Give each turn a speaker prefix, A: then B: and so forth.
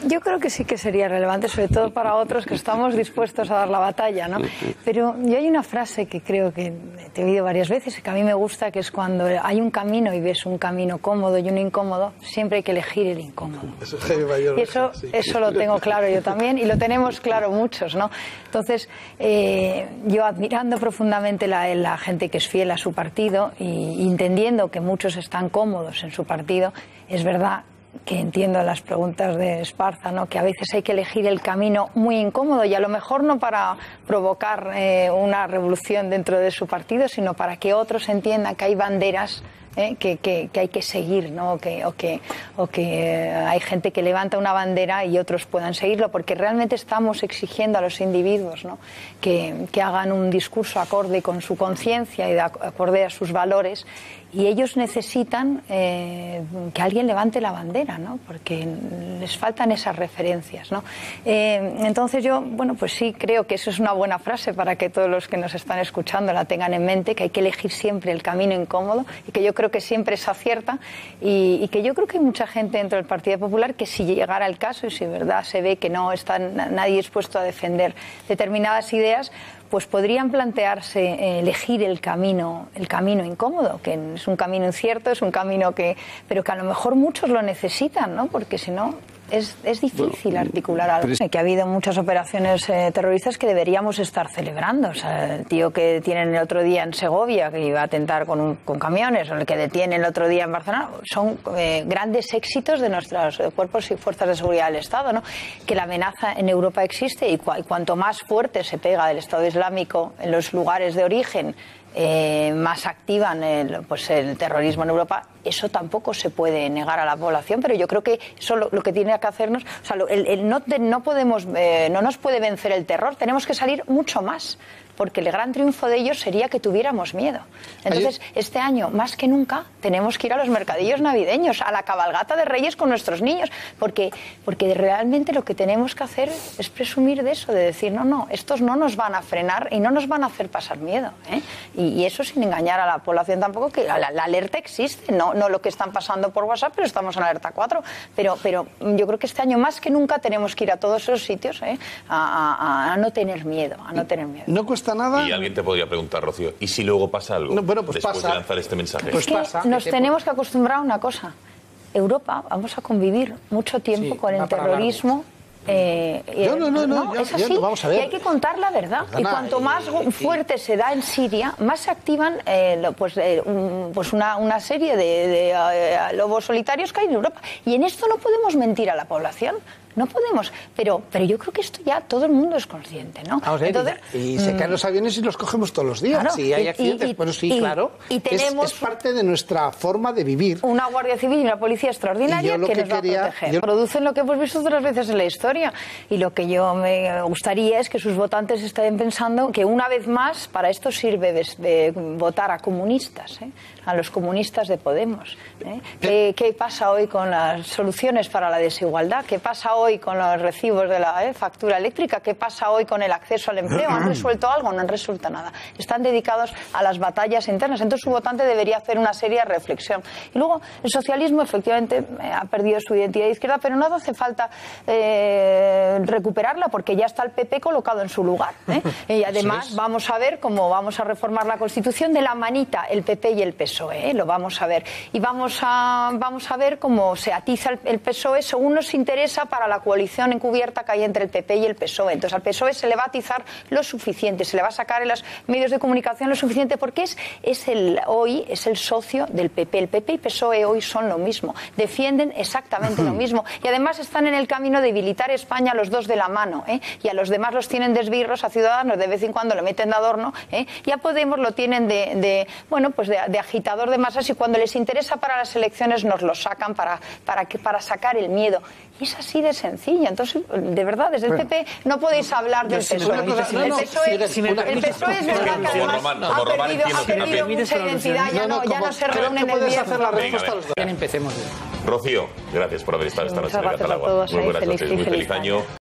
A: Yo creo que sí que sería relevante, sobre todo para otros que estamos dispuestos a dar la batalla, ¿no? Pero yo hay una frase que creo que te he oído varias veces y que a mí me gusta, que es cuando hay un camino y ves un camino cómodo y uno incómodo, siempre hay que elegir el incómodo.
B: Eso es Jaime Mayor.
A: Y eso lo tengo claro yo también, y lo tenemos claro muchos, ¿no? Entonces, yo admirando profundamente la gente que es fiel a su partido y entendiendo que muchos están cómodos en su partido, es verdad que entiendo las preguntas de Esparza, ¿no? Que a veces hay que elegir el camino muy incómodo, y a lo mejor no para provocar una revolución dentro de su partido, sino para que otros entiendan que hay banderas que hay que seguir, ¿no? o que hay gente que levanta una bandera y otros puedan seguirlo, porque realmente estamos exigiendo a los individuos, ¿no? que hagan un discurso acorde con su conciencia y acorde a sus valores, y ellos necesitan que alguien levante la bandera, ¿no? Porque les faltan esas referencias, ¿no? Entonces yo, bueno, pues sí creo que eso es una buena frase para que todos los que nos están escuchando la tengan en mente, que hay que elegir siempre el camino incómodo, y que yo creo que siempre se acierta, y que yo creo que hay mucha gente dentro del Partido Popular que, si llegara el caso y si de verdad se ve que no está nadie dispuesto a defender determinadas ideas, pues podrían plantearse elegir el camino incómodo, que es un camino incierto, es un camino pero que a lo mejor muchos lo necesitan, ¿no? Porque si no es difícil articular algo. Que ha habido muchas operaciones terroristas que deberíamos estar celebrando. O sea, el tío que tienen el otro día en Segovia, que iba a atentar con camiones, o el que detienen el otro día en Barcelona, son grandes éxitos de nuestros cuerpos y fuerzas de seguridad del Estado, ¿no? Que la amenaza en Europa existe, y cuanto más fuerte se pega el Estado Islámico en los lugares de origen, más activan el terrorismo en Europa. Eso tampoco se puede negar a la población, pero yo creo que eso lo que tiene que hacernos, o sea, no nos puede vencer el terror, tenemos que salir mucho más, porque el gran triunfo de ellos sería que tuviéramos miedo. Entonces, este año, más que nunca, tenemos que ir a los mercadillos navideños, a la cabalgata de Reyes con nuestros niños, porque realmente lo que tenemos que hacer es presumir de eso, de decir, no, estos no nos van a frenar y no nos van a hacer pasar miedo, ¿eh? Y eso sin engañar a la población tampoco, que la alerta existe, no lo que están pasando por WhatsApp, pero estamos en alerta 4, pero yo creo que este año más que nunca tenemos que ir a todos esos sitios, a no tener miedo,
B: No cuesta nada.
C: Y alguien te podría preguntar, Rocío, ¿y si luego pasa algo después de lanzar este mensaje?
A: Pues nos tenemos que acostumbrar a una cosa. Europa, vamos a convivir mucho tiempo con el terrorismo. Es así,
B: vamos a ver.
A: Y hay que contar la verdad. Y cuanto más fuerte se da en Siria, más se activan una serie de lobos solitarios que hay en Europa. Y en esto no podemos mentir a la población. No podemos, pero yo creo que esto ya todo el mundo es consciente, ¿no?
B: Entonces, y se caen los aviones y los cogemos todos los días.
A: Claro,
B: si hay accidentes, claro.
A: Y tenemos
B: es parte de nuestra forma de vivir.
A: Una Guardia Civil y una policía extraordinaria que nos va a proteger. Producen lo que hemos visto otras veces en la historia. Y lo que yo me gustaría es que sus votantes estén pensando que una vez más para esto sirve de votar a comunistas, a los comunistas de Podemos. ¿Qué pasa hoy con las soluciones para la desigualdad? ¿Qué pasa hoy con los recibos de la factura eléctrica? ¿Qué pasa hoy con el acceso al empleo? ¿Han resuelto algo? No han resuelto nada. Están dedicados a las batallas internas. Entonces su votante debería hacer una seria reflexión. Y luego el socialismo efectivamente ha perdido su identidad de izquierda, pero no hace falta recuperarla, porque ya está el PP colocado en su lugar. Y además vamos a ver cómo vamos a reformar la Constitución de la manita, el PP y el PSOE. Lo vamos a ver. Y vamos a ver cómo se atiza el PSOE según nos interesa para la coalición encubierta que hay entre el PP y el PSOE. Entonces al PSOE se le va a atizar lo suficiente, se le va a sacar en los medios de comunicación lo suficiente, porque hoy es el socio del PP. El PP y PSOE hoy son lo mismo, defienden exactamente lo mismo, y además están en el camino de debilitar España los dos de la mano, y a los demás los tienen de esbirros, a Ciudadanos de vez en cuando le meten de adorno, y a Podemos lo tienen de agitador de masas, y cuando les interesa para las elecciones nos lo sacan para sacar el miedo. Y es así de sencillo. Entonces, de verdad, desde el PP no podéis hablar del PSOE. El PSOE es verdad que además ha perdido mucha identidad, ya no se reúnen el viernes.
C: Empecemos. Rocío, gracias por haber estado esta noche en el Catalagua. Muy buenas noches, muy feliz año.